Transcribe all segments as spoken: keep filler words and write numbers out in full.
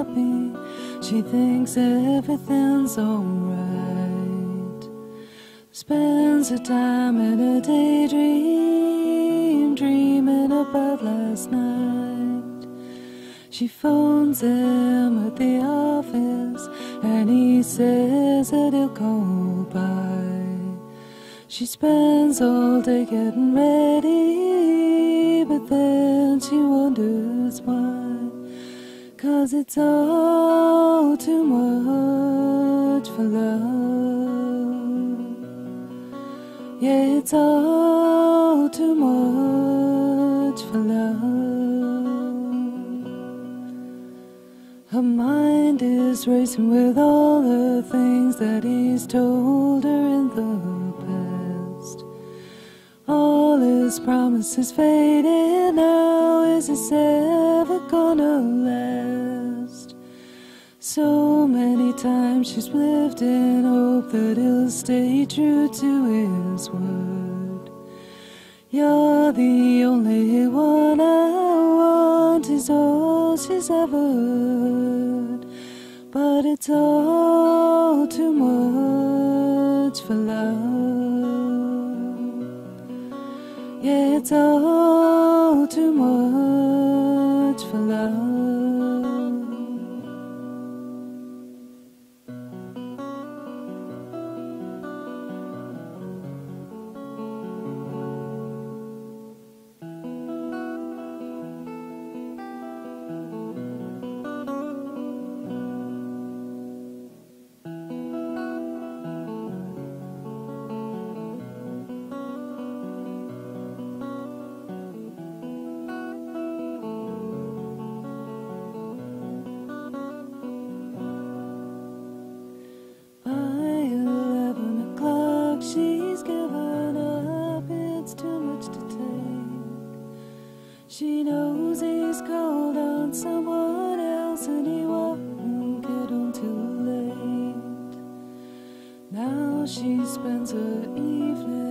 happy. She thinks everything's alright. Spends her time in a daydream, dreaming about last night. She phones him at the office and he says that he'll call by. She spends all day getting ready, but then she wonders why. 'Cause it's all too much for love. Yeah, it's all too much for love. Her mind is racing with all the things that he's told her in the past. All his promises fading now. Is this ever gonna last? So many times she's lived in hope that he'll stay true to his word. You're the only one I want is all she's ever heard. But it's all too much for love. Yeah, it's all too much for love. She's given up, it's too much to take. She knows he's called on someone else and he won't get home too late. Now she spends her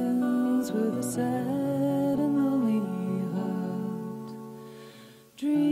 evenings with a sad and lonely heart, dreaming